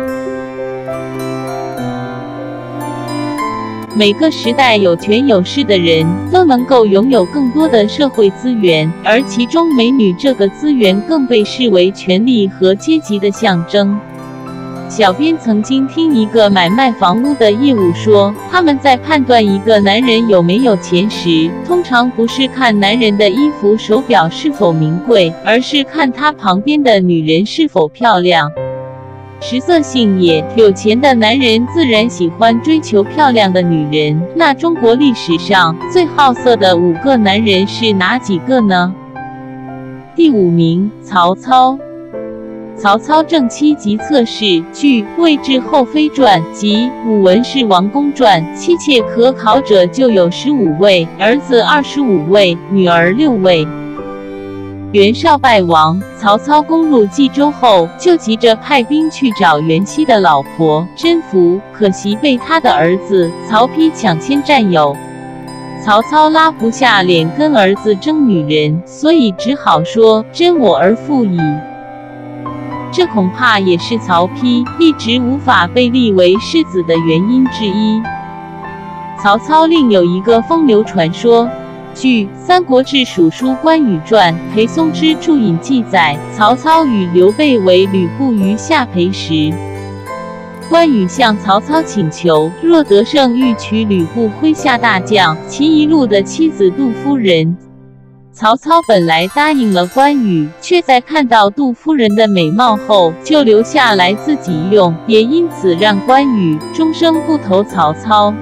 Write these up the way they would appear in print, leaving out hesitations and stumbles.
每个时代有权有势的人都能够拥有更多的社会资源，而其中美女这个资源更被视为权力和阶级的象征。小编曾经听一个买卖房屋的业务说，他们在判断一个男人有没有钱时，通常不是看男人的衣服、手表是否名贵，而是看他旁边的女人是否漂亮。食色性也，有钱的男人自然喜欢追求漂亮的女人。那中国历史上最好色的5个男人是哪几个呢？第5名，曹操。曹操正妻及侧室，据《魏志后妃传》及《武文氏王公传》，妻妾可考者就有15位，儿子25位，女儿6位。袁绍败亡，曹操攻入冀州后，就急着派兵去找袁熙的老婆甄宓，可惜被他的儿子曹丕抢先占有。曹操拉不下脸跟儿子争女人，所以只好说真我而复矣。这恐怕也是曹丕一直无法被立为世子的原因之一。曹操另有一个风流传说，据《三国志蜀书关羽传》裴松之注引记载，曹操与刘备为吕布于下邳时，关羽向曹操请求，若得胜，欲娶吕布麾下大将秦宜禄的妻子杜夫人。曹操本来答应了关羽，却在看到杜夫人的美貌后，就留下来自己用，也因此让关羽终生不投曹操。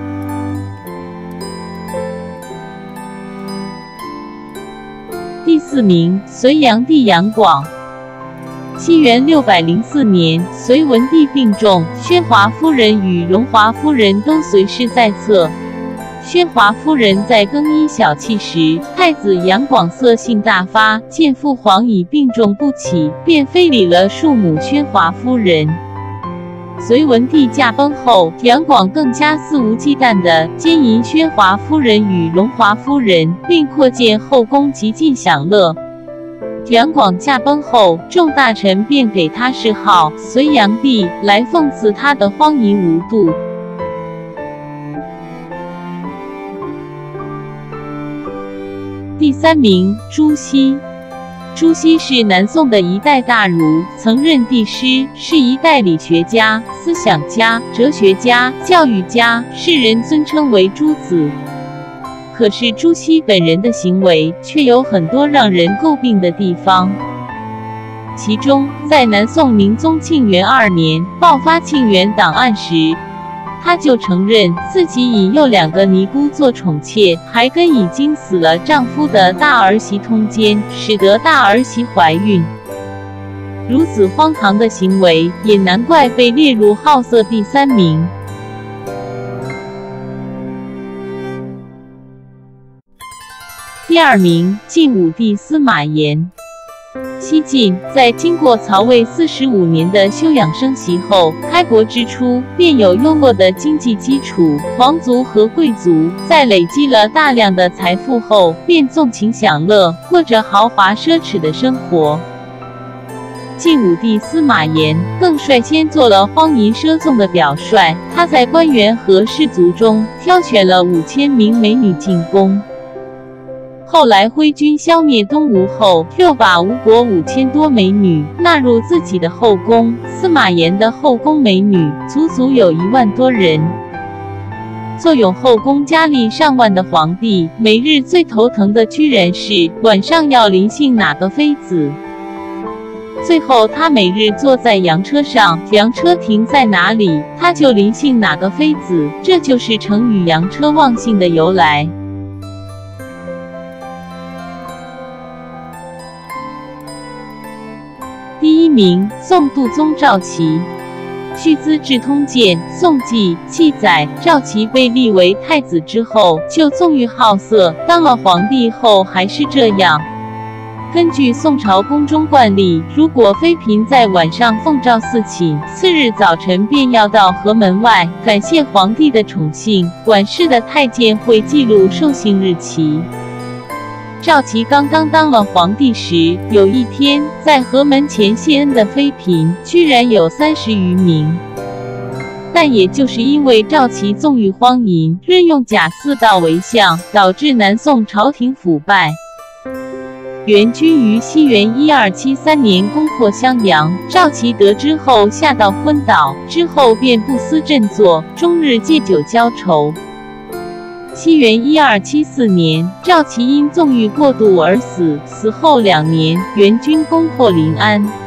第4名，隋炀帝杨广。西元604年，隋文帝病重，宣华夫人与荣华夫人都随侍在侧。宣华夫人在更衣小憩时，太子杨广色性大发，见父皇已病重不起，便非礼了庶母宣华夫人。隋文帝驾崩后，杨广更加肆无忌惮地奸淫宣华夫人与荣华夫人，并扩建后宫，极尽享乐。杨广驾崩后，众大臣便给他谥号隋炀帝，来讽刺他的荒淫无度。第3名，朱熹。朱熹是南宋的一代大儒，曾任帝师，是一代理学家、思想家、哲学家、教育家，世人尊称为朱子。可是朱熹本人的行为却有很多让人诟病的地方。其中，在南宋明宗庆元2年爆发庆元档案时，他就承认自己引诱2个尼姑做宠妾，还跟已经死了丈夫的大儿媳通奸，使得大儿媳怀孕。如此荒唐的行为，也难怪被列入好色第3名。第2名，晋武帝司马炎。西晋在经过曹魏45年的休养生息后，开国之初便有优渥的经济基础，皇族和贵族在累积了大量的财富后，便纵情享乐，过着豪华奢侈的生活。晋武帝司马炎更率先做了荒淫奢纵的表率，他在官员和士族中挑选了5000名美女进宫。后来挥军消灭东吴后，又把吴国5000多美女纳入自己的后宫。司马炎的后宫美女足足有1万多人。坐拥后宫佳丽上万的皇帝，每日最头疼的居然是晚上要临幸哪个妃子。最后他每日坐在羊车上，羊车停在哪里，他就临幸哪个妃子，这就是成语羊车忘幸的由来。第1名，宋度宗赵齐。据《资治通鉴·宋纪》记载，赵齐被立为太子之后，就纵欲好色，当了皇帝后还是这样。根据宋朝宫中惯例，如果妃嫔在晚上奉诏侍寝，次日早晨便要到河门外感谢皇帝的宠幸，管事的太监会记录受幸日期。赵齐刚刚当了皇帝时，有一天在河门前谢恩的妃嫔居然有30余名。 但也就是因为赵齐纵欲荒淫，任用贾似道为相，导致南宋朝廷腐败。元军于西元1273年攻破襄阳，赵齐得知后吓到昏倒，之后便不思振作，终日借酒浇愁。西元1274年，赵齐因纵欲过度而死，死后2年，元军攻破临安。